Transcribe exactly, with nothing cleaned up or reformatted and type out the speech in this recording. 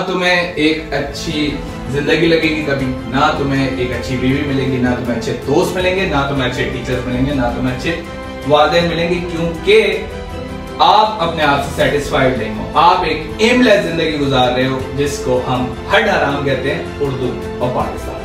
तुम्हें एक अच्छी जिंदगी लगेगी कभी, ना तुम्हें एक अच्छी बीवी मिलेगी, ना तुम्हें अच्छे दोस्त मिलेंगे, ना तुम्हें अच्छे टीचर्स मिलेंगे, ना तुम्हें अच्छे वालिदैन मिलेंगे, क्योंकि आप अपने आप से सेटिस्फाइड नहीं हो। आप एक एमलेस जिंदगी गुजार रहे हो जिसको हम हड हराम कहते हैं उर्दू और पाकिस्तान।